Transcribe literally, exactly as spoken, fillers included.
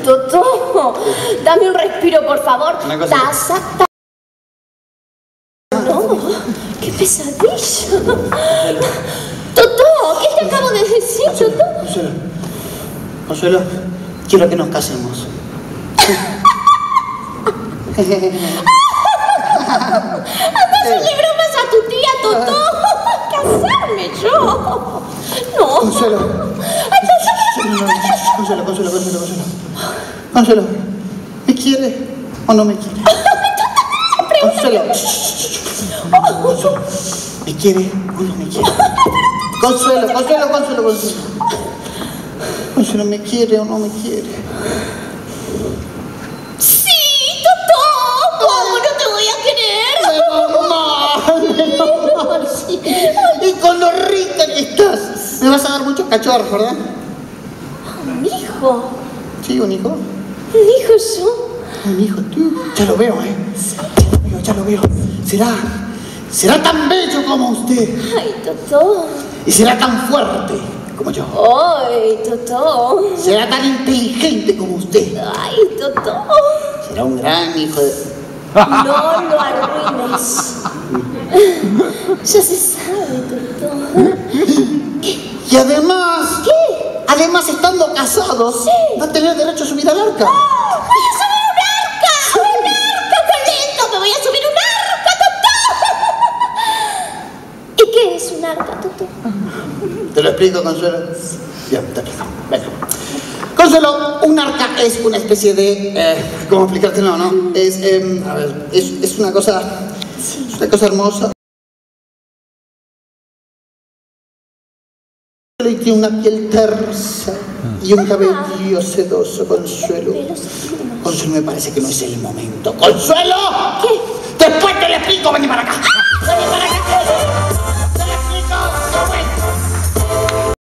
Totó, dame un respiro, por favor. Taza, taza. No, qué pesadilla. Totó, ¿qué te acabo de decir, Totó? Consuelo, Consuelo, quiero que nos casemos. Hacerle bromas a tu tía, Totó. ¿Casarme yo? No. Consuelo. Consuelo, Consuelo, Consuelo, Consuelo. Consuelo, ¿me quiere o no me quiere? Consuelo. Consuelo, ¿me quiere o no me quiere? Consuelo, Consuelo, Consuelo, Consuelo. Consuelo, ¿me quiere o no me quiere? Sí, Totó. ¿Cómo no te voy a querer? Menos mal, menos mal, sí. Y con lo rica que estás. Me vas a dar muchos cachorros, ¿verdad? ¿Un hijo? Sí, un hijo. ¿Un hijo yo? Un hijo, tú. Ya lo veo, ¿eh? Ya lo veo, ya lo veo. Será, será tan bello como usted. Ay, Totó. Y será tan fuerte como yo. Ay, Totó. Será tan inteligente como usted. Ay, Totó. Será un gran hijo de... No lo arruines. Ya se sabe, Totó. Y además... ¿Qué? Además, estando casados, sí, va a tener derecho a subir al arca. ¡Oh! ¡Voy a subir un arca! ¡Un arca! ¡Qué lindo! ¡Me voy a subir un arca, Totó! ¿Y qué es un arca, Totó? ¿Te lo explico, Consuelo? Bien, te explico. Venga. Consuelo, un arca es una especie de... Eh, ¿Cómo explicártelo, no? Es, eh, a ver, es, es una cosa... Sí. Es una cosa hermosa. Y tiene una piel tersa y un cabello sedoso, Consuelo. Consuelo, me parece que no es el momento. ¡Consuelo! ¿Qué? Después te lo explico, vení para acá.